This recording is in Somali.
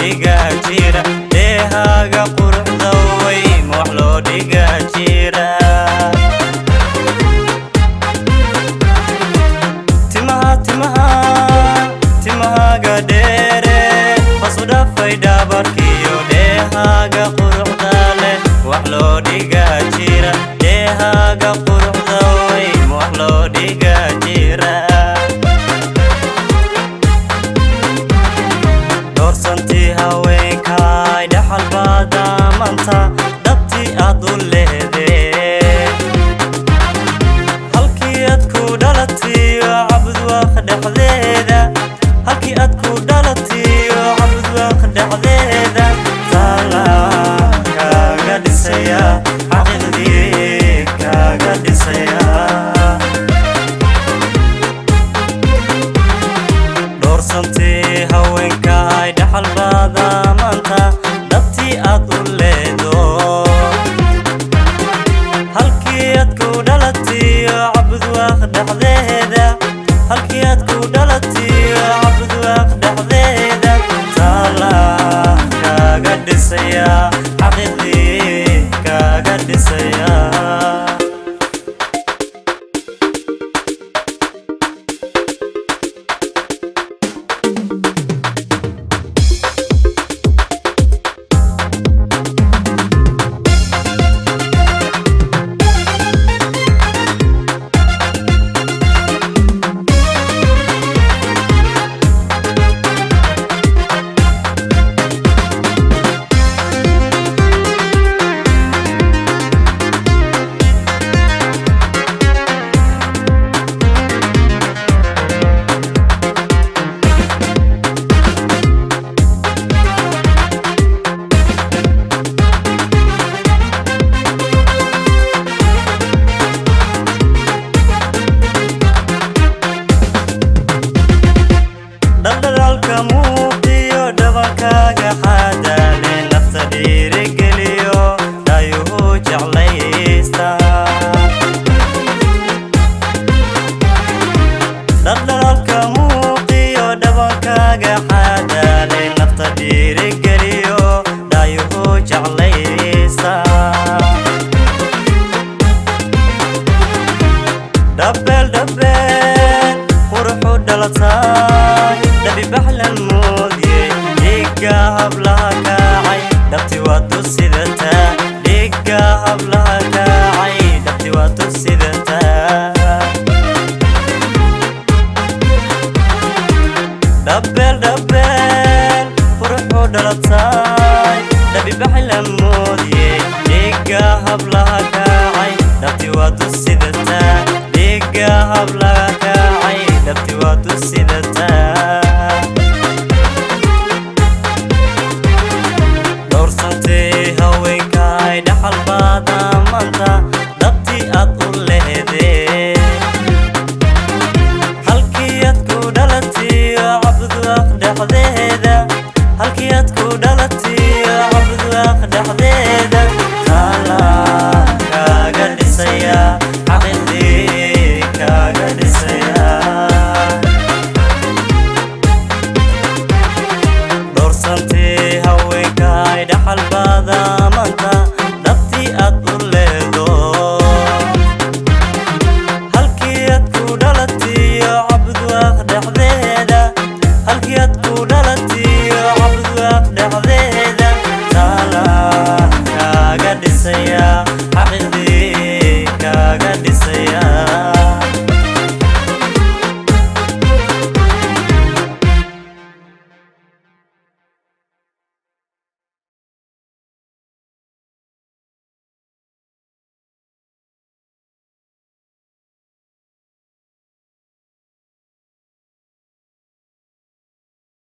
dhiga jira deehaaga quruxda weyn wax loo dhiga jira timahaaga dheere hosu dhafay dhabarkiyo deehaaga quruxda leh wax loo dhiga jira deehaaga quruxda weyn wax loo dhiga jira doorsantii haweenkaay dhaxal baada maanta dhabtii aad u leedee halkii aad ku dhalatiyo cabudwaaq dhexdeeda halkii aad ku dhalatiyo cabudwaaq dhexdeeda taala kaaga dhisaya xaqiiqdii kaaga dhisaya doorsantii haweenkaay dhaxal baada maanta dhabtii aad u leedo halkii aad ku dhalatiyo cabudwaaq dhexdeeda halkii aad ku dhalatiyo cabudwaaq dhexdeeda taala kaaga dhisaya xaqiiqdii kaaga dhisaya daldalaalka muuqiyo dhabankaaga xaadaale nafta dhiirigeliyo dhayuhu jeclaysta daldalaalka muuqiyo dhabankaaga xaadaale nafta dhiirigeliyo dhayuhu jeclaysta dhabbeel quruxu dhalatay dhabi baxlan moodiyey dhiigga hablaha kaacay dhabti waa tusidataa dhiigga hablaha kaacay dhabti waa tusidataa dhabbeel quruxu dhalatay dhabi baxlan moodiyey dhiigga hablaha kaacay dhabti waa tusidataa dhiigga hablaha kaacay dhabti waa tusidataa doorsantii haweenkaay dhaxal baada maanta dhabtii aad u leedee halkii aad ku dhalatiyo cabudwaaq dhexdeeda halkii aad ku dhalatiyo cabudwaaq dhexdeeda taala kaaga dhisaya xaqiiqdii kaaga dhisaya doorsantii haweenkaay dhaxal